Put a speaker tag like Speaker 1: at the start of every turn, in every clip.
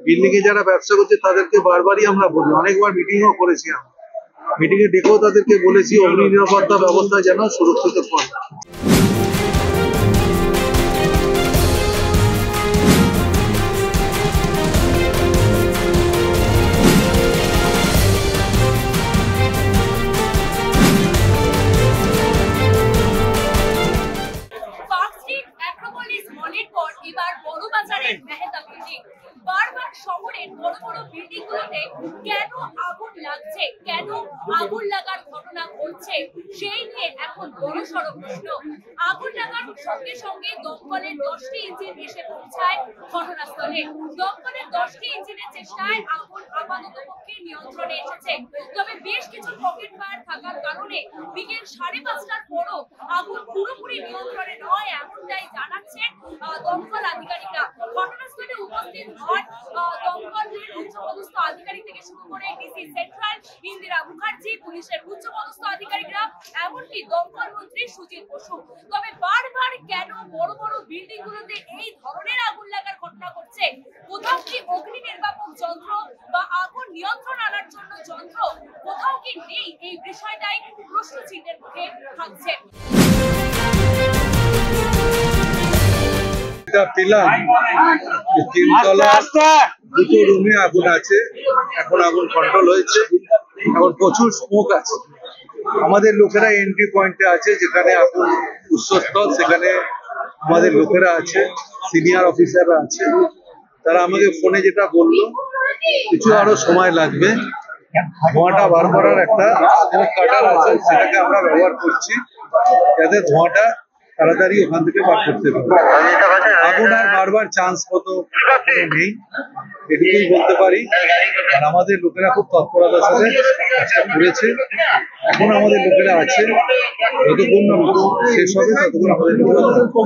Speaker 1: Building এ যারা ব্যবসা করছে তাদেরকে বারবারই আমরা বলি, অনেকবার মিটিংও করেছি। আমরা মিটিং এ ডেকেও তাদেরকে বলেছি অগ্নি নিরাপত্তা ব্যবস্থা যেন সুরক্ষিত করে।
Speaker 2: এবার বড় বাজারের মেহেতা বিল্ডিং, বারবার শহরের বড় বড় বিল্ডিং গুলোতে কেন আগুন লাগছে, কেন আগুন লাগার ঘটনা ঘটছে, সেই নিয়ে এখন বড়সড় প্রশ্ন। আগুন লাগার সঙ্গে সঙ্গে দমকলের 10টি ইঞ্জিন এসে পৌঁছায় ঘটনাস্থলে। দমকলের 10টি ইঞ্জিনের চেষ্টায় আগুন আপাততপক্ষে নিয়ন্ত্রণে এসেছে, তবে বেশ কিছু পকেট ফায়ার থাকার কারণে বিকেল 5:30টার পরও আগুন পুরোপুরি নিয়ন্ত্রণে নয়, এমনটাই জানাচ্ছেন দমকল আধিকারিকরা। ঘটনাস্থলে উপস্থিত হন দমকলের উচ্চপদস্থ আধিকারিক থেকে শুরু করে ডিসি সেন্ট্রাল ইন্দিরা মুখার্জি, পুলিশের উচ্চপদস্থ আধিকারিকরা, এমনকি দমকল মন্ত্রী সুজিত বসু। তবে বারবার কেন বড় বড় বিল্ডিং গুলোতে এই ধরনের আগুন লাগার ঘটনা ঘটছে? কোথাও কি অগ্নি নির্বাপক যন্ত্র বা আগুন নিয়ন্ত্রণ আনার জন্য যন্ত্র কোথাও কি নেই? এই বিষয়টাই প্রশ্ন চিহ্নের মুখে থাকছে।
Speaker 1: পেলাম তিনতলা দুটো রুমে আগুন আছে, এখন আগুন কন্ট্রোল হয়েছে, এখন প্রচুর স্মোক আছে। আমাদের লোকেরা এন্ট্রি পয়েন্টে আছে, যেখানে আগুন উৎসস্থল, সেখানে আমাদের লোকেরা আছে, সিনিয়র অফিসাররা আছে। তারা আমাকে ফোনে যেটা বললো, কিছু আরো সময় লাগবে, ধোঁয়াটা বার করার একটা কাটার আছে, সেটাকে আমরা ব্যবহার করছি যাতে ধোঁয়াটা তাড়াতাড়ি ওখান থেকে বার করতে পারে। আগুন আর বারবার চান্স মতো নেই, এটুকুই বলতে পারি। আর আমাদের লোকেরা খুব তৎপরতার সাথে কাজটা করেছে, এখন আমাদের লোকেরা আছে, যতক্ষণ না শেষ হবে ততক্ষণ আমাদের লোকেরা,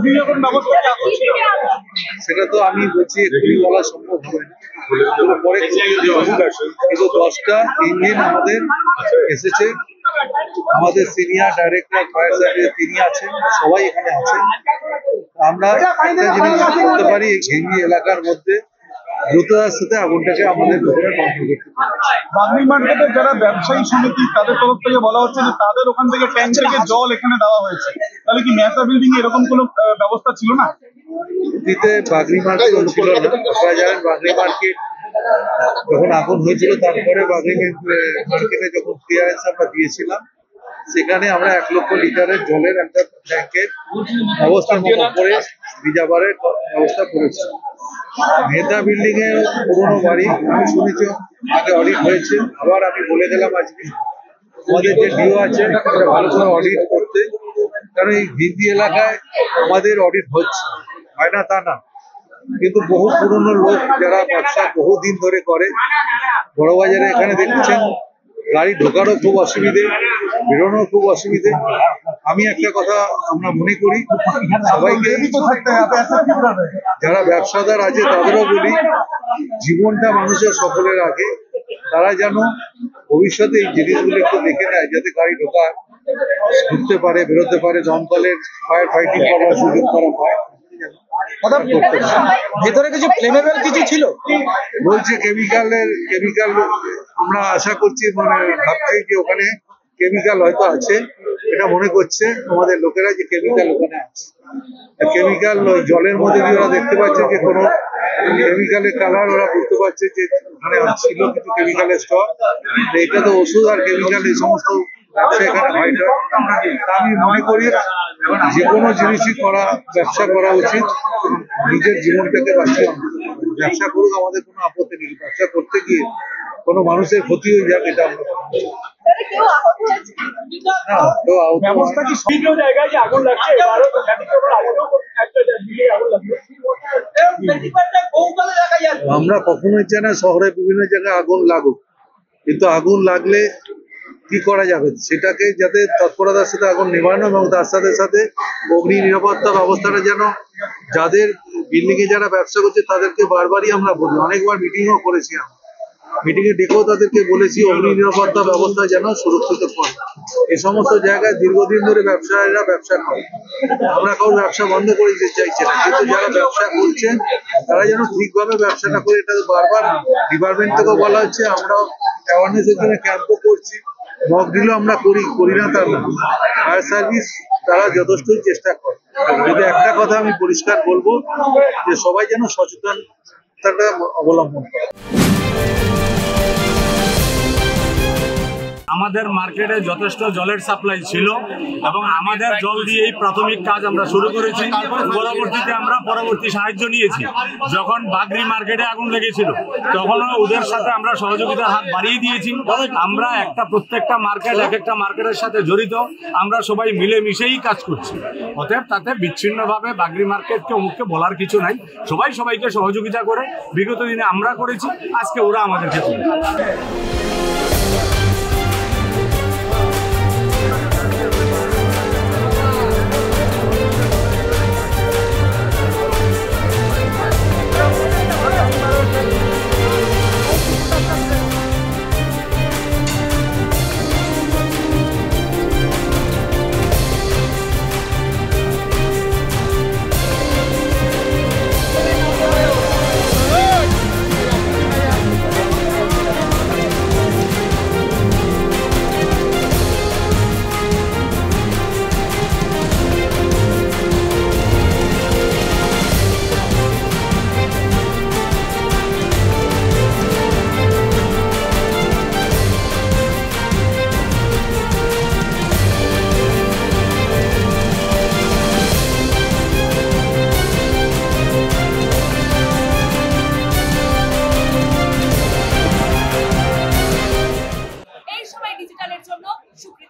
Speaker 1: সেটা তো আমি বলছি এক্ষুনি বলা সম্ভব হবে না, পরে কিন্তু 10টা ইঞ্জিন আমাদের এসেছে। আমাদের সিনিয়র ডাইরেক্টর ফায়ার সার্ভিস তিনি আছেন, সবাই এখানে আছেন। আমরা একটা জিনিস করতে পারি, ঘেঙ্গি এলাকার মধ্যে দ্রুততার সাথে আগুনটাকে আমাদের লোকেরা কন্ট্রোল করতে পারে।
Speaker 3: বাগনি মার্কেটের যারা ব্যবসায়ী সমিতি, তাদের তরফ থেকে বলা হচ্ছে যে তাদের ওখান থেকে ট্যাঙ্ক থেকে জল এখানে দেওয়া হয়েছে, তাহলে কি মেহতা বিল্ডিং এ এরকম কোনো ব্যবস্থা ছিল না?
Speaker 1: অতীতে বাগনি মার্কেট ছিল না, আপনারা জানেন বাগনি মার্কেট যখন আগুন হয়েছিল, তারপরে বাগনি মার্কেটে যখন ক্লিয়ারেন্স আমরা দিয়েছিলাম, সেখানে আমরা 1 লক্ষ লিটারের জলের একটা ট্যাঙ্কের ব্যবস্থার মতো করে রিজার্ভারের ব্যবস্থা করেছি। মেহতা বিল্ডিং এ পুরোনো বাড়ি, আমি শুনেছি আগে অডিট হয়েছে, আবার আমি বলে দিলাম আজকে আমাদের যে ডিও আছে ভালো করে অডিট করতে, কারণ এই ভিজি এলাকায় আমাদের অডিট হচ্ছে, হয় না তা না, কিন্তু বহু পুরনো লোক যারা ব্যবসা বহুদিন ধরে করে, বড়বাজারে এখানে দেখছেন গাড়ি ঢোকারও খুব অসুবিধে, বেরোনোর খুব অসুবিধে। আমি একটা কথা আমরা মনে করি, সবাইকে যারা ব্যবসাদার আছে তাদেরও বলি, জীবনটা মানুষের সকলের আগে, তারা যেন ভবিষ্যতে এই জিনিসগুলো একটু দেখে নেয়, যাতে গাড়ি ঢুকতে পারে, বেরোতে পারে, দমকলের ফায়ার ফাইটিং করার সুযোগ করা হয়।
Speaker 3: ভেতরে কিছু ফ্লেমেবল কিছু ছিল
Speaker 1: বলছে, কেমিক্যাল আমরা আশা করছি, মানে ভাবছি যে ওখানে কেমিক্যাল হয়তো আছে, এটা মনে করছে আমাদের লোকেরা যে কেমিক্যাল ওখানে আছে। কেমিক্যাল জলের মধ্যে দিয়ে ওরা দেখতে পাচ্ছে যে কোনো কেমিক্যালের কালার, ওরা বুঝতে পারছে যে ওখানে ছিল কিছু কেমিক্যালের স্টক। এটা তো ওষুধ আর কেমিক্যাল এই সমস্ত ব্যবসা এখানে হয় না। আমি মনে করি যে কোনো জিনিসই ব্যবসা করা উচিত, নিজের জীবনটাকে বাঁচিয়ে ব্যবসা করুক, আমাদের কোনো আপত্তি নেই। ব্যবসা করতে গিয়ে কোনো মানুষের ক্ষতি হয়ে যাবে, এটা আমরা আমরা কখনোই চাই না শহরে বিভিন্ন জায়গায় আগুন লাগুক, কিন্তু আগুন লাগলে কি করা যাবে সেটাকে যাতে তৎপরতার সাথে আগুন নেভানো, এবং তার সাথে সাথে অগ্নি নিরাপত্তা ব্যবস্থাটা যেন, যাদের বিল্ডিং এ যারা ব্যবসা করছে তাদেরকে বারবারই আমরা বলি, অনেকবার মিটিংও করেছি আমরা, মিটিংয়ে ডেকেও তাদেরকে বলেছি অগ্নি নিরাপত্তা ব্যবস্থা যেন সুরক্ষিত করে। এই সমস্ত জায়গায় দীর্ঘদিন ধরে ব্যবসায়ীরা ব্যবসা করে, আমরা কারোর ব্যবসা বন্ধ করে দিতে চাইছি না, কিন্তু যারা ব্যবসা করছেন তারা যেন ঠিকভাবে ব্যবসাটা করে, এটা বারবার ডিপার্টমেন্ট থেকেও বলা হচ্ছে। আমরা অ্যাওয়ারনেসের জন্য ক্যাম্পও করছি, মক ড্রিলও আমরা করি না তা না। ফায়ার সার্ভিস তারা যথেষ্টই চেষ্টা করে। কিন্তু একটা কথা আমি পরিষ্কার বলবো যে সবাই যেন সচেতনতাটা অবলম্বন করে।
Speaker 4: আমাদের মার্কেটে যথেষ্ট জলের সাপ্লাই ছিল এবং আমাদের জল দিয়েই প্রাথমিক কাজ আমরা শুরু করেছি। পরবর্তীতে আমরা পরবর্তী সাহায্য নিয়েছি। যখন বাগরি মার্কেটে আগুন লেগেছিল তখনও ওদের সাথে আমরা সহযোগিতার হাত বাড়িয়ে দিয়েছি। আমরা প্রত্যেকটা মার্কেট এক একটা মার্কেটের সাথে জড়িত, আমরা সবাই মিলেমিশেই কাজ করছি। অতএব তাতে বিচ্ছিন্নভাবে বাগরি মার্কেটকে অমুককে বলার কিছু নাই, সবাই সবাইকে সহযোগিতা করে বিগত দিনে আমরা করেছি, আজকে ওরা আমাদেরকে করবে।
Speaker 2: ডিজিটালের জন্য সুপ্রিয়া।